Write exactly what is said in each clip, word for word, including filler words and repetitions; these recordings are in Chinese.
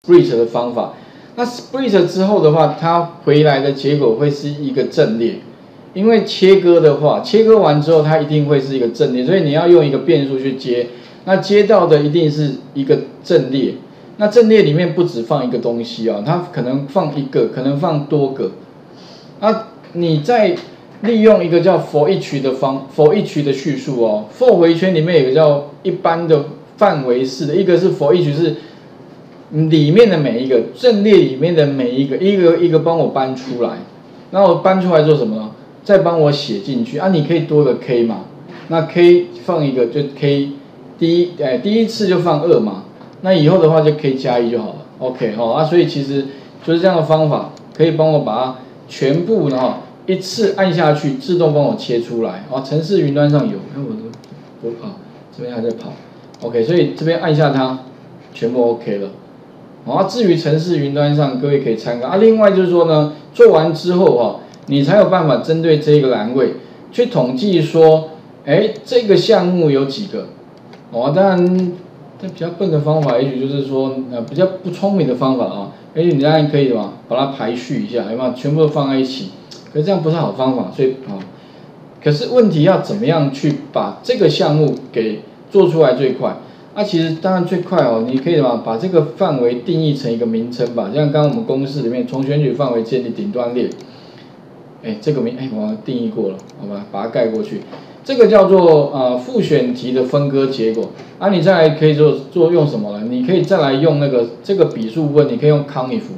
split 的方法。那 split 之后的话，它回来的结果会是一个阵列，因为切割的话，切割完之后它一定会是一个阵列，所以你要用一个变数去接，那接到的一定是一个阵列。那阵列里面不只放一个东西啊，它可能放一个，可能放多个。啊，你在利用一个叫 for each 的方 for each 的叙述哦 ，for 回圈里面有个叫一般的范围式的，一个是 for each 是里面的每一个阵列里面的每一个一个一个帮我搬出来，然后我搬出来做什么呢？再帮我写进去啊，你可以多个 k 嘛，那 k 放一个就 k 第一哎第一次就放二嘛，那以后的话就 k 加一就好了 ，OK 哦啊，所以其实就是这样的方法，可以帮我把它全部呢一次按下去，自动帮我切出来哦。程式云端上有，看我我跑这边还在跑 ，OK， 所以这边按下它，全部 OK 了。啊，至于程式云端上，各位可以参考啊。另外就是说呢，做完之后啊，你才有办法针对这个栏位去统计说，哎，这个项目有几个？哦，当然，这比较笨的方法，也许就是说，呃，比较不聪明的方法啊。也许你当然可以嘛，把它排序一下，有没有？全部都放在一起。可是这样不是好方法，所以啊，可是问题要怎么样去把这个项目给做出来最快？那、啊、其实当然最快哦，你可以嘛把这个范围定义成一个名称吧，像刚刚我们公式里面从选举范围建立顶端列，哎，这个名哎我定义过了，好吧，把它盖过去，这个叫做呃复选题的分割结果。啊，你再来可以做做用什么呢？你可以再来用那个这个笔数部分，你可以用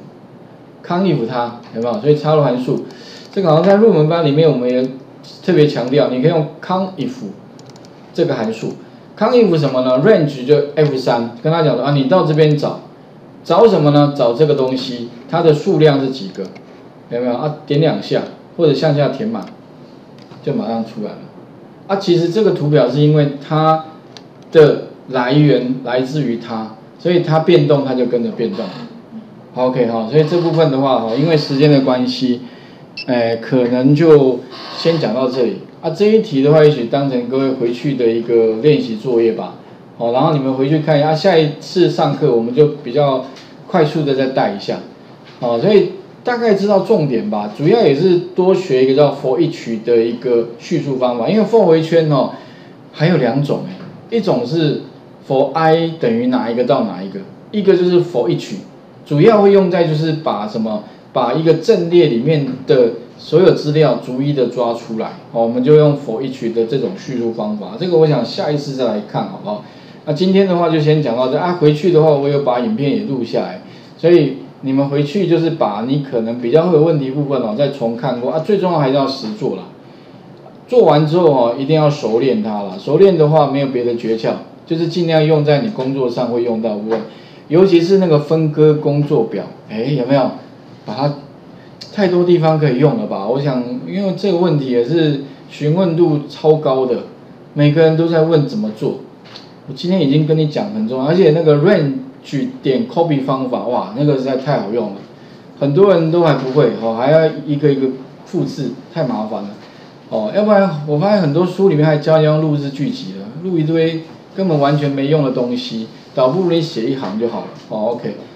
conif，conif 它有没有？所以插入函数，这个好像在入门班里面我们也特别强调，你可以用 conif 这个函数。conif 什么呢 ？range 就 F 三， 跟他讲说啊，你到这边找，找什么呢？找这个东西，它的数量是几个？有没有啊？点两下或者向下填满，就马上出来了。啊，其实这个图表是因为它的来源来自于它，所以它变动它就跟着变动。OK 哈，所以这部分的话哈，因为时间的关系，哎，可能就先讲到这里。啊，这一题的话，也许当成各位回去的一个练习作业吧。好，然后你们回去看一下，啊、下一次上课我们就比较快速的再带一下。好，所以大概知道重点吧。主要也是多学一个叫 for each 的一个叙述方法，因为 for 回圈哦还有两种哎，一种是 for i 等于哪一个到哪一个，一个就是 for each， 主要会用在就是把什么把一个阵列里面的所有资料逐一的抓出来，好，我们就用 for each 的这种叙述方法。这个我想下一次再来看，好不好？那今天的话就先讲到这啊。回去的话，我有把影片也录下来，所以你们回去就是把你可能比较会有问题部分哦再重看过啊。最重要还是要实做啦。做完之后哦，一定要熟练它啦。熟练的话没有别的诀窍，就是尽量用在你工作上会用到的部分，尤其是那个分割工作表，哎，有没有把它？太多地方可以用了吧？我想，因为这个问题也是询问度超高的，每个人都在问怎么做。我今天已经跟你讲很重要，而且那个 range 点 copy 方法，哇，那个实在太好用了，很多人都还不会哦，还要一个一个复制，太麻烦了哦。要不然我发现很多书里面还教你用录制句集的，录一堆根本完全没用的东西，倒不如你写一行就好了哦。OK。